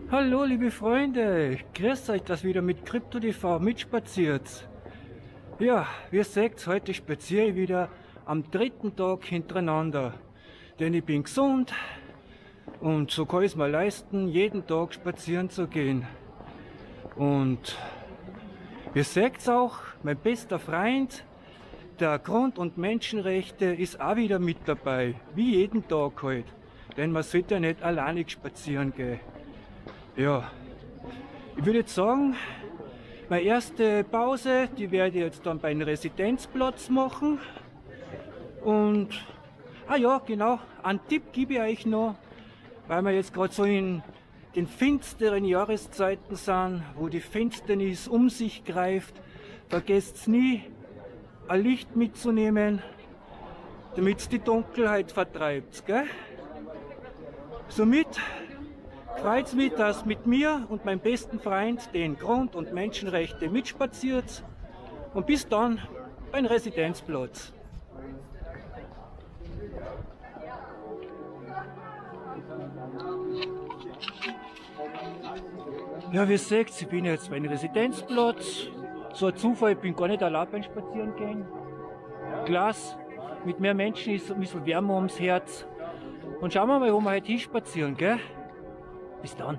Hallo liebe Freunde, grüß euch, dass wieder mit CryptoTV mitspaziert. Ja, wie ihr seht, heute spaziere ich wieder am dritten Tag hintereinander. Denn ich bin gesund und so kann ich es mir leisten, jeden Tag spazieren zu gehen. Und ihr seht auch, mein bester Freund, der Grund- und Menschenrechte, ist auch wieder mit dabei, wie jeden Tag halt. Denn man sollte ja nicht alleinig spazieren gehen. Ja, ich würde jetzt sagen, meine erste Pause, die werde ich jetzt dann beim Residenzplatz machen. Und, ja, genau, einen Tipp gebe ich euch noch, weil wir jetzt gerade so in den finsteren Jahreszeiten sind, wo die Finsternis um sich greift. Vergesst nie, ein Licht mitzunehmen, damit die Dunkelheit vertreibt, gell? Somit freut es mich, dass mit mir und meinem besten Freund den Grund- und Menschenrechte mitspaziert. Und bis dann beim Residenzplatz. Ja, wie ihr seht, ich bin jetzt beim Residenzplatz. So ein Zufall, ich bin gar nicht allein beim Spazierengehen. Glas, mit mehr Menschen ist ein bisschen wärmer ums Herz. Und schauen wir mal, wo wir heute hinspazieren, gell? Bis dann.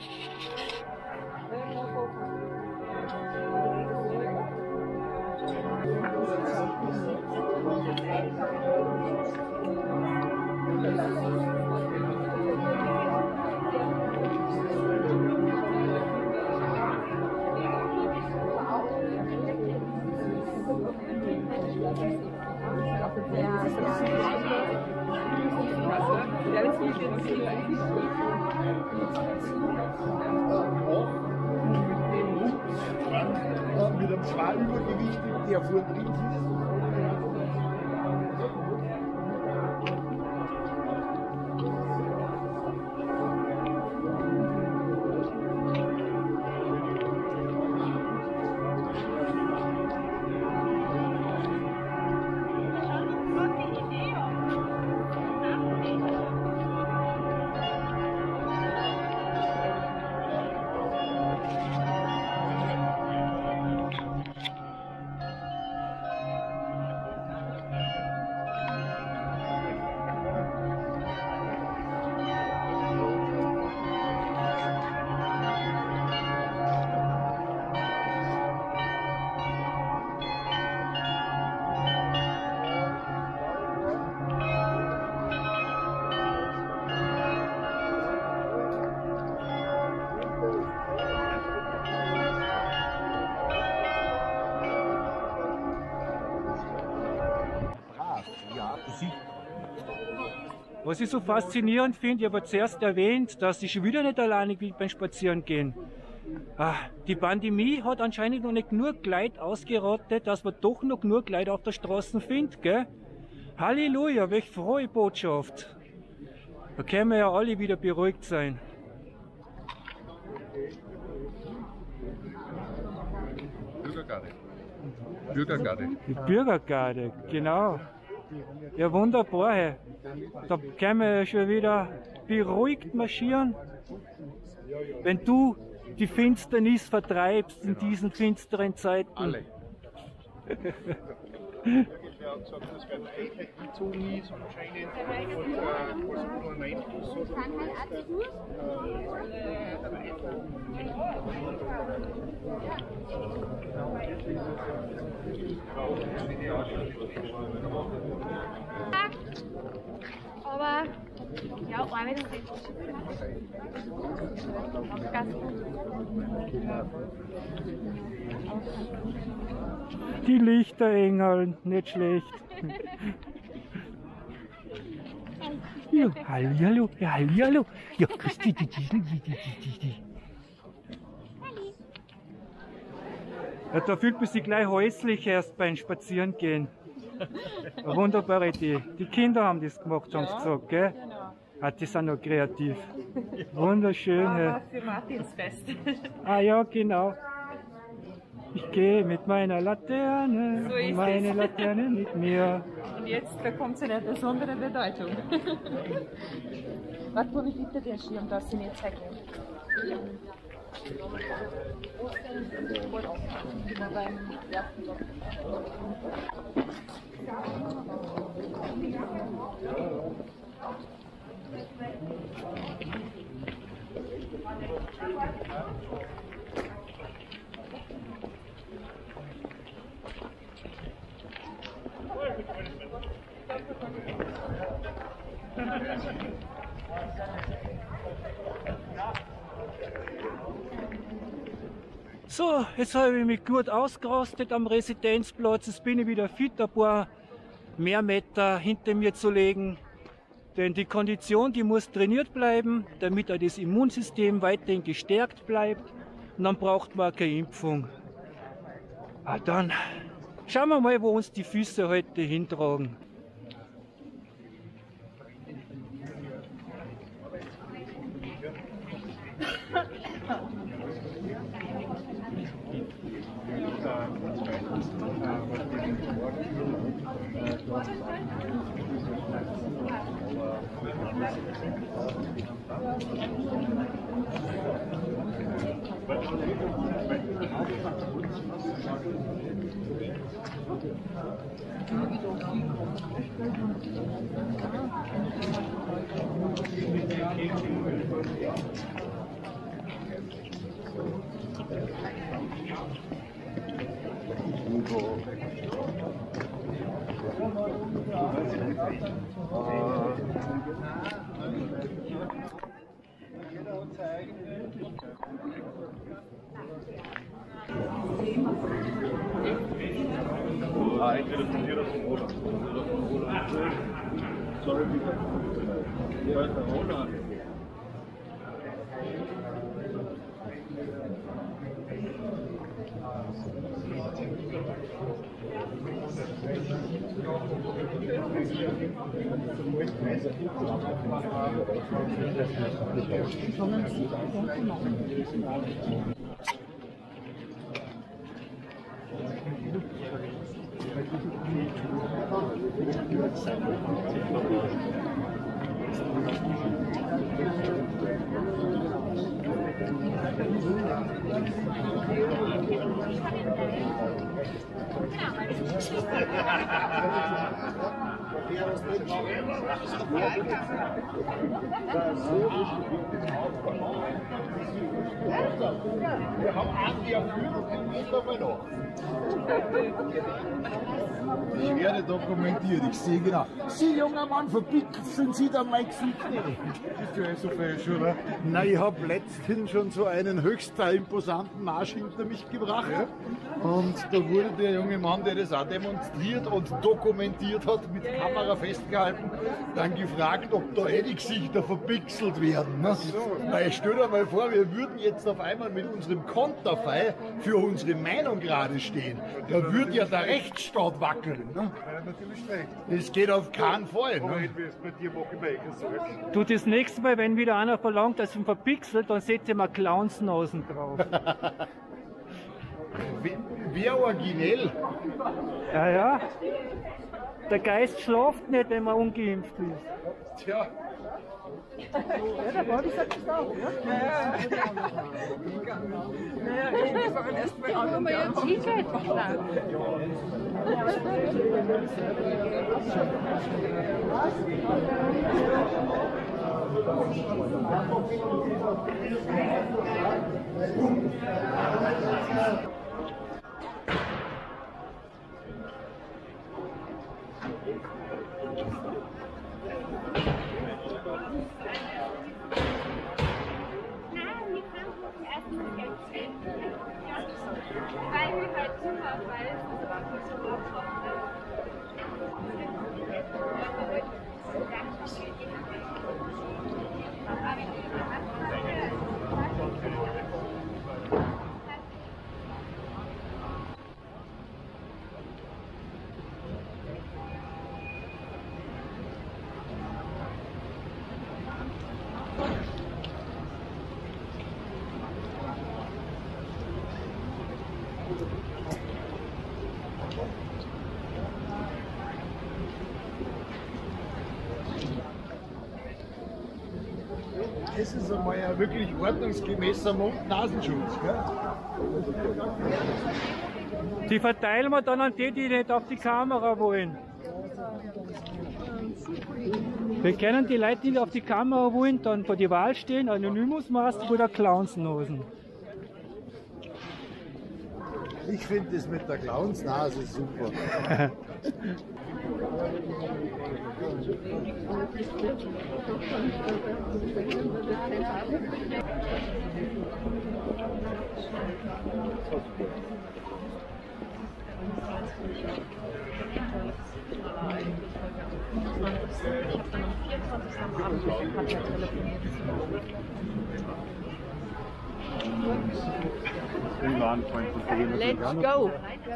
Mit einem zwei Übergewichtigen, der vor drin ist. Was ich so faszinierend finde, ich habe zuerst erwähnt, dass ich schon wieder nicht alleinig bin beim Spazierengehen. Die Pandemie hat anscheinend noch nicht genug Leute ausgerottet, dass man doch noch genug Leute auf der Straße findet, gell? Halleluja, welch frohe Botschaft. Da können wir ja alle wieder beruhigt sein. Bürgergarde. Bürgergarde. Die Bürgergarde, genau. Ja, wunderbar. Hey. Da können wir ja schon wieder beruhigt marschieren. Wenn du die Finsternis vertreibst in diesen finsteren Zeiten. Alle. Er hat gesagt, das werden eigentlich die Zone ist anscheinend und was nur ein Einfluss hat. Aber ja, Arbeit und ganz gut. Die Lichterengel, nicht schlecht. Ja, hallo, ja, hallo. Ja, grüß dich, die. Ja, da fühlt man sich gleich häuslich erst beim Spazierengehen. Eine wunderbare Idee. Die Kinder haben das gemacht, haben sie gesagt, gell? Genau. Die sind noch kreativ. Wunderschön. Aber für Martinsfest. Ja, genau. Ich gehe mit meiner Laterne, So ist meine es. Laterne mit mir. Und jetzt bekommt sie eine besondere Bedeutung. Was tue ich bitte den Schirm, dass sie nicht zeigen? So, jetzt habe ich mich gut ausgerastet am Residenzplatz. Jetzt bin ich wieder fit, ein paar mehr Meter hinter mir zu legen. Denn die Kondition, die muss trainiert bleiben, damit auch das Immunsystem weiterhin gestärkt bleibt. Und dann braucht man keine Impfung. Dann schauen wir mal, wo uns die Füße heute hintragen. Entweder von dir oder von Roland. Sorry, bitte. Ja, der Roland. Wir haben Andi am Führung, geht aber noch. Ich werde dokumentiert, ich sehe genau. Sie, junger Mann, verpixeln Sie da mein Gesicht nicht. Bist du eh so fesch, oder? Na, ich habe letztens schon so einen höchst imposanten Marsch hinter mich gebracht. Ja. Und da wurde der junge Mann, der das auch demonstriert und dokumentiert hat, mit Kamera festgehalten, dann gefragt, ob da die Gesichter verpixelt werden. Ne? Weil stell dir mal vor, wir würden jetzt auf einmal mit unserem Konterfei für unsere Meinung gerade stehen. Da würde ja der Rechtsstaat wackeln. Ne? Ja, natürlich schlecht. Das geht auf keinen Fall. Aber Ne? entweder bei dir mache ich mir so. Du, das nächste Mal, wenn wieder einer verlangt, dass ihn verpixelt, dann setze ich mal Clownsnasen drauf. Wie originell. Ja, ja. Der Geist schlaft nicht, wenn man ungeimpft ist. Tja. Haben wir jetzt T-Shirt? Nein. Weil wir halt super, weil es so Das ist einmal ein wirklich ordnungsgemäßer Mund-Nasenschutz. Die verteilen wir dann an die, die nicht auf die Kamera wollen. Wir können die Leute, die nicht auf die Kamera wollen, dann vor die Wahl stehen, Anonymous-Maske oder Clownsnosen. Ich finde das mit der Clownsnase super. Let's go!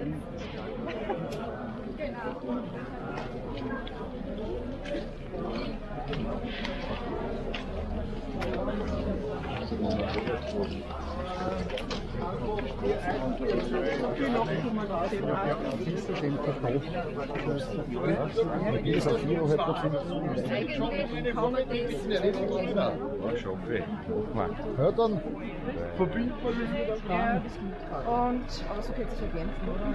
Ja, dann verbindet man das mit der Kamera. Und, aber so geht es ergänzen, oder?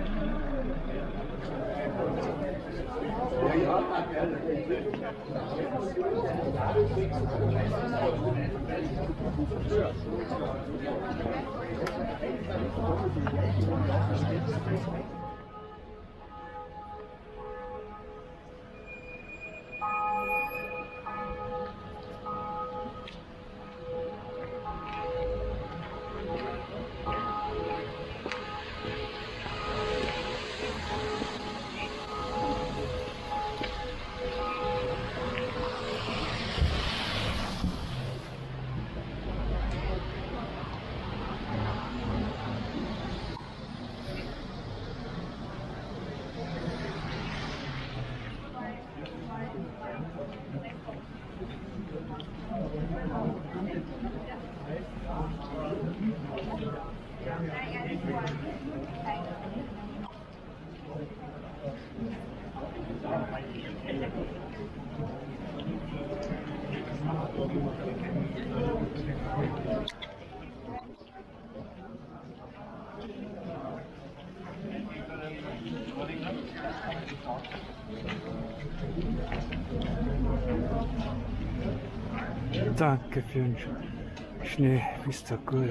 Danke für den Schnee, bist du gut.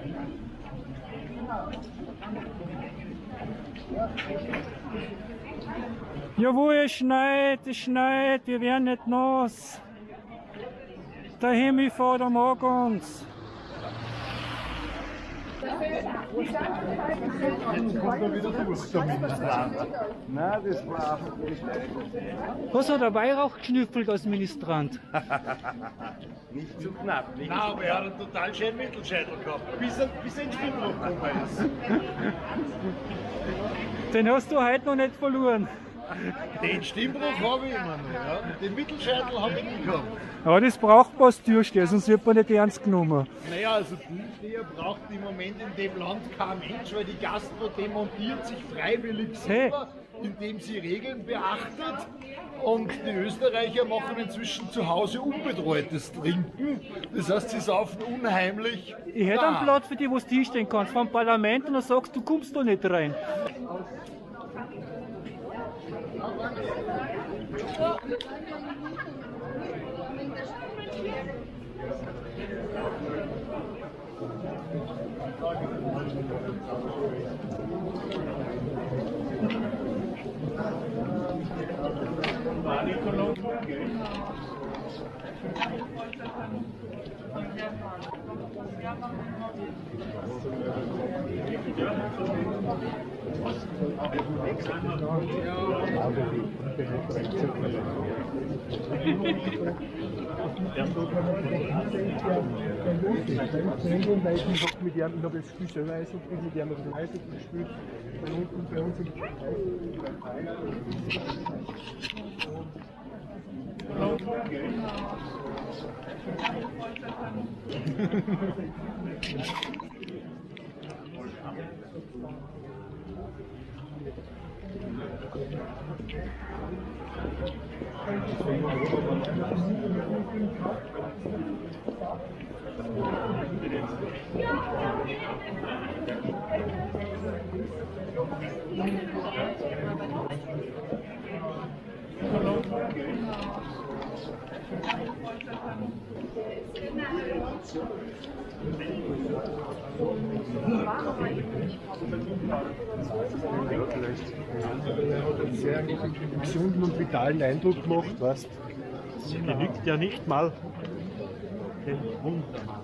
Jawohl, es schneit, wir werden nicht nass. Der Himmel mag uns. Nein, das war Was hat der Weihrauch geschnüffelt als Ministrant? nicht zu knapp. Nein, aber er hat einen total schönen Mittelscheitel gehabt, bis er ins Stimmbruch gekommen ist. Den hast du heute noch nicht verloren. Den Stimmbruch habe ich immer noch, ja. Den Mittelscheitel habe ich nie gehabt. Ja, das braucht was Türsteher, sonst wird man nicht ernst genommen. Naja, also Türsteher braucht im Moment in dem Land kein Mensch, weil die Gastro demontiert sich freiwillig selber, indem sie Regeln beachtet. Und die Österreicher machen inzwischen zu Hause unbetreutes Trinken. Das heißt, sie saufen unheimlich. Ich hätte einen Platz für dich, wo du hinstehen kannst, vom Parlament, und dann sagst du, kommst da nicht rein. Mit dem, ich habe jetzt Spiel selber Eishockey, mit dem habe ich Eishockey gespielt. Bei uns im Er hat einen sehr gesunden und vitalen Eindruck gemacht, weißt du? Sie genügt ja nicht mal den Hund.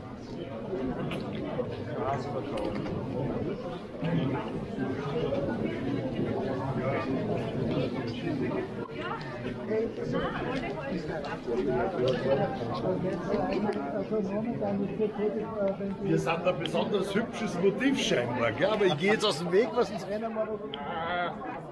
Wir sind ein besonders hübsches Motiv scheinbar, gell? Aber ich gehe jetzt aus dem Weg, was uns rennen wir da.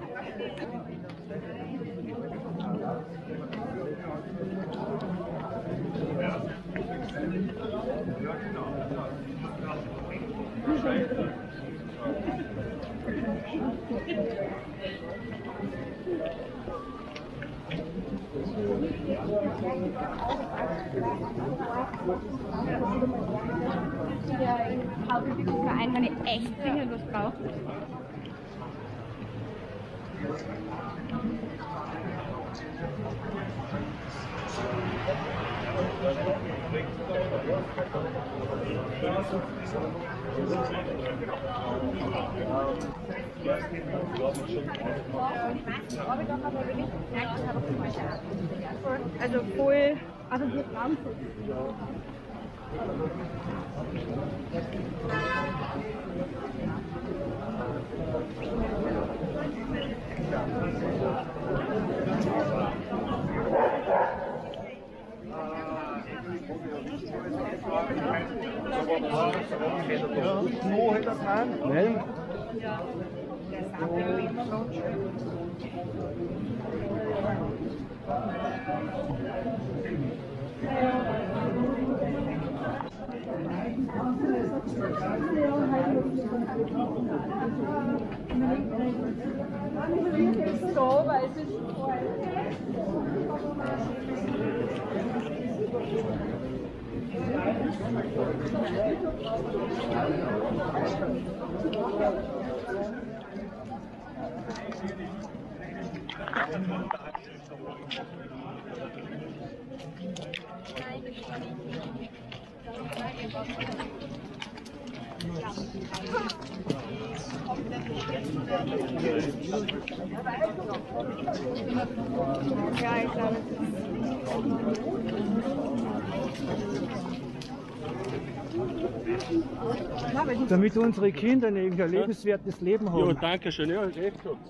Ja, im Hauptverein, wenn ich echt dringend was brauche. Also voll, also wir brauchen Nein? so, weil es ist ja, ich glaube, Damit unsere Kinder ein lebenswertes Leben haben. Ja, danke schön. Ja, ist echt so.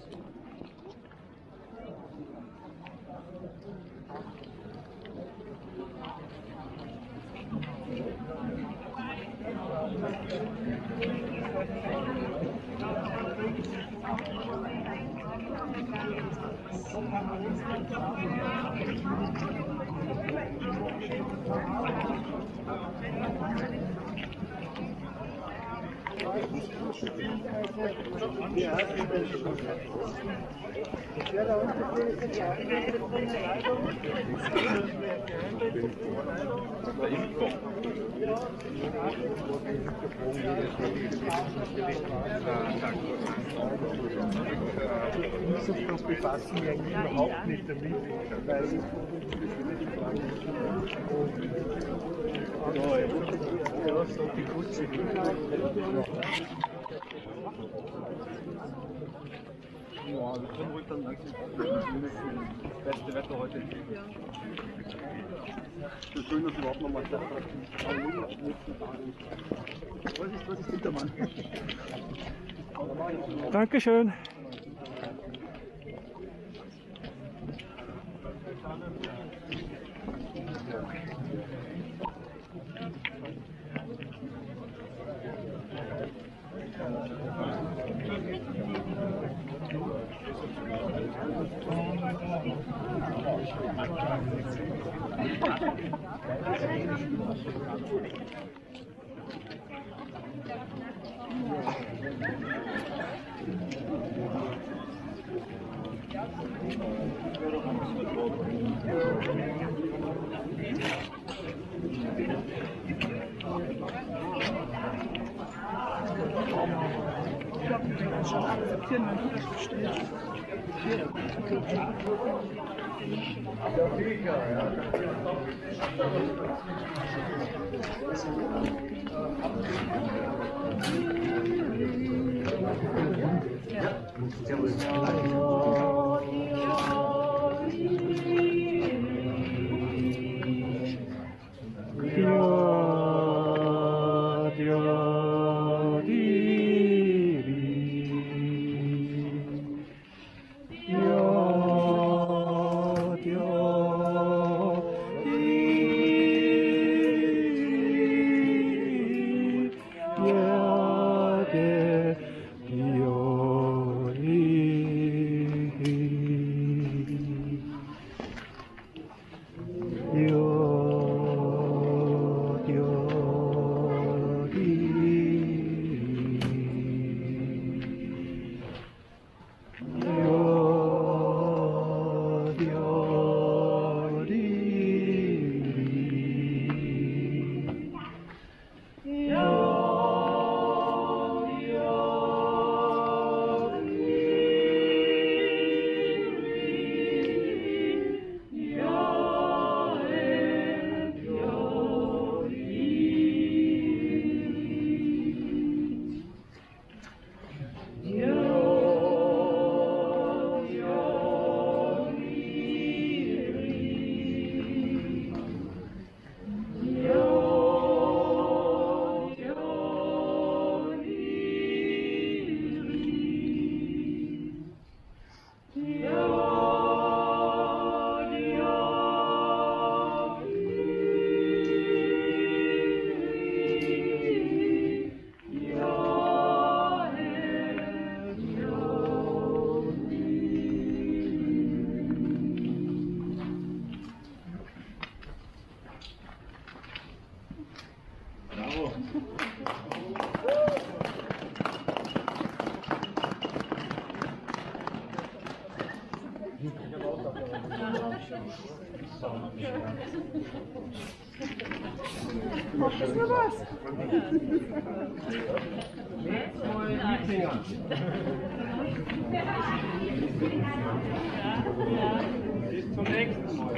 Das befassen mich eigentlich überhaupt nicht damit, weil es die Kutze. Ja, wir können ruhig dann langsam das beste Wetter heute. So schön, dass überhaupt nochmal was ist Hintermann? Dankeschön. Bis zum nächsten Mal.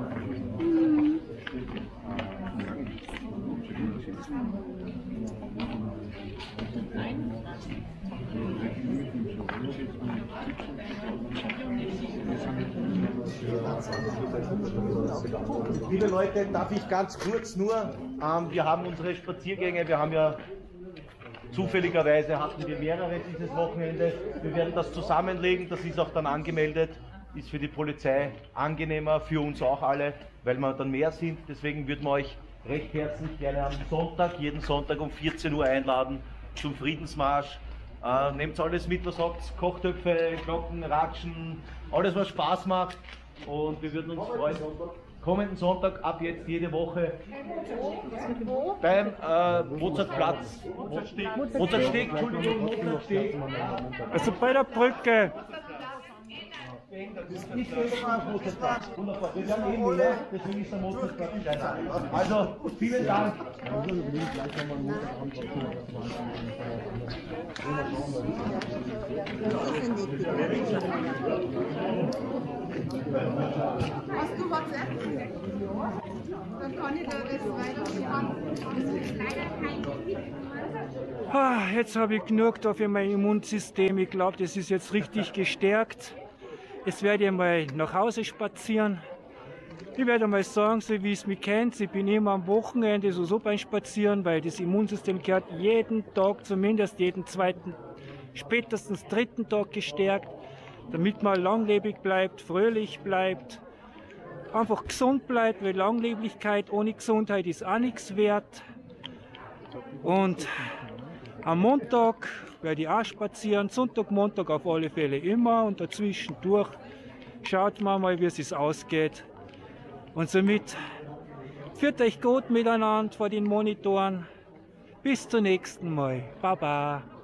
Liebe Leute, darf ich ganz kurz nur, wir haben unsere Spaziergänge, wir haben ja zufälligerweise hatten wir mehrere dieses Wochenende, wir werden das zusammenlegen, das ist auch dann angemeldet, ist für die Polizei angenehmer, für uns auch alle, weil wir dann mehr sind, deswegen würden wir euch recht herzlich gerne am Sonntag, jeden Sonntag um 14 Uhr einladen zum Friedensmarsch. Nehmt alles mit, was sagt, Kochtöpfe, Glocken, Ratschen, alles was Spaß macht und wir würden uns freuen. Kommenden Sonntag, ab jetzt jede Woche beim Mozartplatz, Mozartsteg, Entschuldigung, Mozartsteg. Also bei der Brücke. Nicht Mozartplatz. Wunderbar. Wir haben eh Müller, deswegen ist der Mozartplatz kleiner. Also, vielen Dank. Hast du WhatsApp? Dann kann ich da das weiter. Das ist leider kein Jetzt habe ich genug da für mein Immunsystem. Ich glaube, das ist jetzt richtig gestärkt. Jetzt werde ich mal nach Hause spazieren. Ich werde mal sagen, so wie es mich kennt, ich bin immer am Wochenende so beim Spazieren, weil das Immunsystem gehört jeden Tag, zumindest jeden zweiten, spätestens dritten Tag gestärkt, damit man langlebig bleibt, fröhlich bleibt, einfach gesund bleibt, weil Langlebigkeit ohne Gesundheit ist auch nichts wert. Und am Montag werde ich auch spazieren, Sonntag, Montag auf alle Fälle immer und dazwischen durch schaut man mal, wie es ausgeht. Und somit führt euch gut miteinander vor den Monitoren. Bis zum nächsten Mal. Baba.